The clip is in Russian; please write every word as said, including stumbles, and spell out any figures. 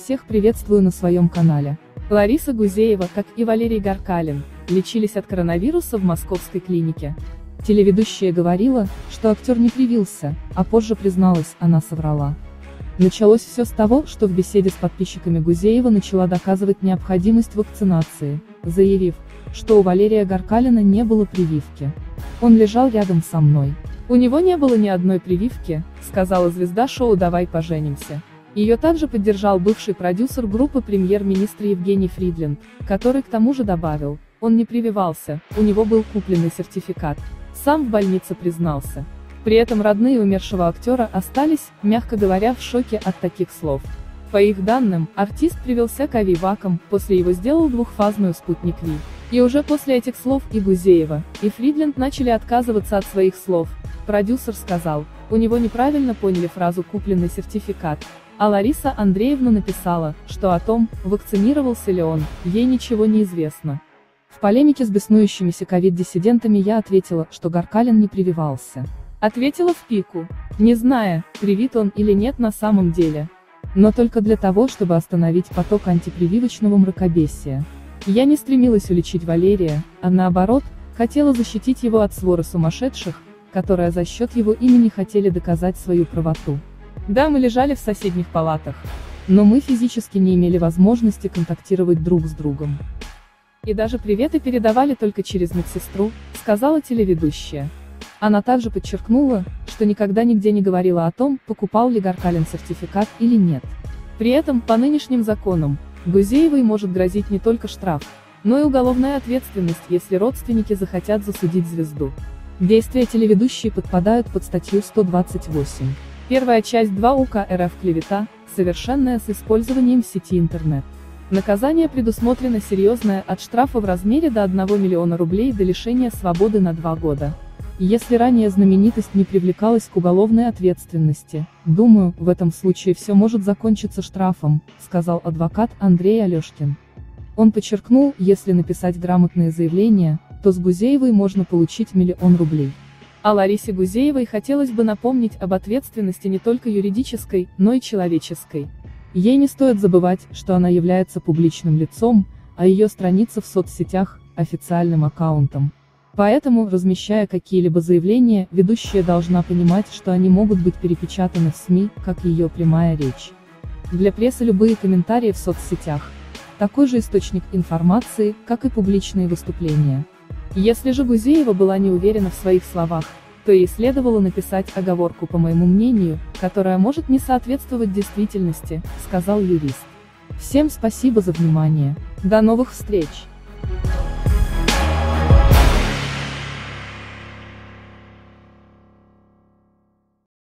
всех приветствую на своем канале. Лариса Гузеева, как и Валерий Гаркалин, лечились от коронавируса в московской клинике. Телеведущая говорила, что актер не привился, а позже призналась, она соврала. Началось все с того, что в беседе с подписчиками Гузеева начала доказывать необходимость вакцинации, заявив, что у Валерия Гаркалина не было прививки. «Он лежал рядом со мной. У него не было ни одной прививки», сказала звезда шоу «Давай поженимся». Ее также поддержал бывший продюсер группы премьер-министра Евгений Фридленд, который к тому же добавил, он не прививался, у него был купленный сертификат. Сам в больнице признался. При этом родные умершего актера остались, мягко говоря, в шоке от таких слов. По их данным, артист привился ковид-ваком, после его сделал двухфазную спутник Ви. И уже после этих слов и Гузеева, и Фридленд начали отказываться от своих слов. Продюсер сказал, у него неправильно поняли фразу «купленный сертификат», а Лариса Андреевна написала, что о том, вакцинировался ли он, ей ничего не известно. В полемике с беснующимися ковид-диссидентами я ответила, что Гаркалин не прививался. Ответила в пику, не зная, привит он или нет на самом деле. Но только для того, чтобы остановить поток антипрививочного мракобесия. Я не стремилась уличить Валерия, а наоборот, хотела защитить его от своры сумасшедших, которые за счет его имени хотели доказать свою правоту. Да, мы лежали в соседних палатах. Но мы физически не имели возможности контактировать друг с другом. И даже приветы передавали только через медсестру, сказала телеведущая. Она также подчеркнула, что никогда нигде не говорила о том, покупал ли Гаркалин сертификат или нет. При этом, по нынешним законам, Гузеевой может грозить не только штраф, но и уголовная ответственность, если родственники захотят засудить звезду. Действия телеведущей подпадают под статью сто двадцать восемь. Первая часть два УК РФ «Клевета», совершенная с использованием сети интернет. Наказание предусмотрено серьезное, от штрафа в размере до одного миллиона рублей до лишения свободы на два года. Если ранее знаменитость не привлекалась к уголовной ответственности, думаю, в этом случае все может закончиться штрафом, сказал адвокат Андрей Алешкин. Он подчеркнул, если написать грамотные заявления, то с Гузеевой можно получить миллион рублей. А Ларисе Гузеевой хотелось бы напомнить об ответственности не только юридической, но и человеческой. Ей не стоит забывать, что она является публичным лицом, а ее страница в соцсетях – официальным аккаунтом. Поэтому, размещая какие-либо заявления, ведущая должна понимать, что они могут быть перепечатаны в СМИ, как ее прямая речь. Для прессы любые комментарии в соцсетях – такой же источник информации, как и публичные выступления. Если же Гузеева была не уверена в своих словах, то ей следовало написать оговорку «по моему мнению», которая может не соответствовать действительности, сказал юрист. Всем спасибо за внимание. До новых встреч!